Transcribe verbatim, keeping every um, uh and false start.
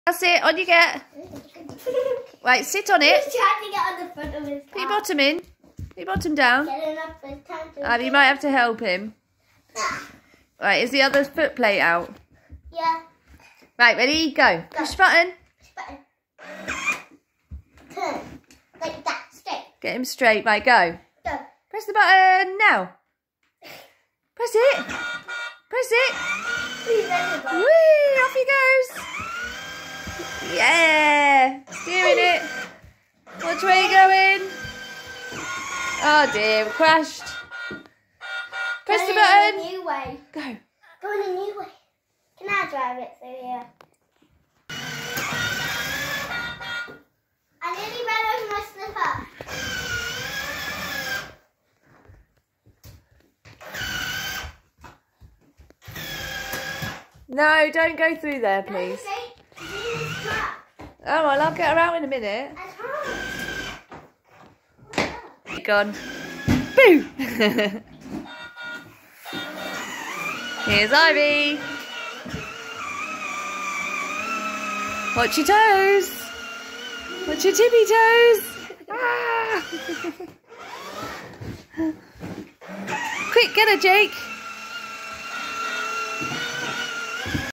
That's it. On you get. Right, sit on it. He's trying to get on the front of his car. Put your bottom in. Put your bottom down. Getting up his time to Um, you might have to help him. Right, is the other foot plate out? Yeah. Right, ready? Go. Go. Push the button. Push button. Turn. Like that. Straight. Get him straight. Right, go. Go. Press the button now. Press it. Press it. Please let it go. Whee! Off he goes. Yeah. Steering it. Which way are you going? Oh dear, we crashed. Press Going the button. in a new way. Go. Go in a new way. Can I drive it through here? I nearly ran over my slipper. No, don't go through there, please. Oh, well, I'll get her out in a minute. Gone. Boo! Here's Ivy. Watch your toes. Watch your tippy toes. Ah! Quick, get her, Jake.